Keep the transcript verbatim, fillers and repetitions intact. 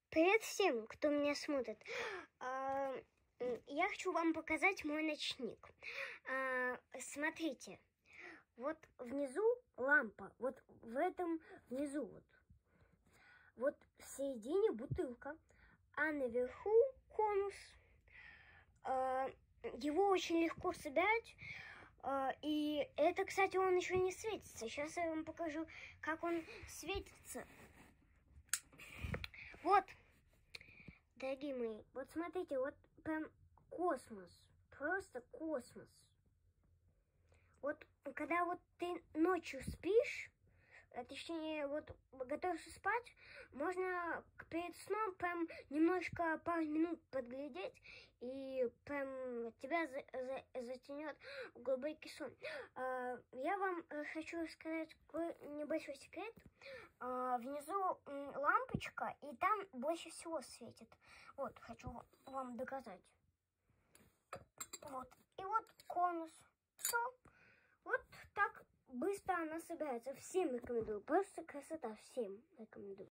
Привет всем, кто меня смотрит. Я хочу вам показать мой ночник. Смотрите, вот внизу лампа, вот в этом внизу вот. Вот в середине бутылка, а наверху конус. Его очень легко собирать. И это, кстати, он еще не светится. Сейчас я вам покажу, как он светится. Вот, дорогие мои, вот смотрите, вот прям космос, просто космос. Вот когда вот ты ночью спишь, а точнее вот готовишься спать, можно перед сном прям немножко пару минут подглядеть, и прям тебя за, за, затянет глубокий сон. А, я вам хочу рассказать небольшой секрет. А, внизу лампочка, и там больше всего светит. Вот, хочу вам доказать. Вот, и вот конус. Все. Вот так быстро она собирается. Всем рекомендую. Просто красота. Всем рекомендую.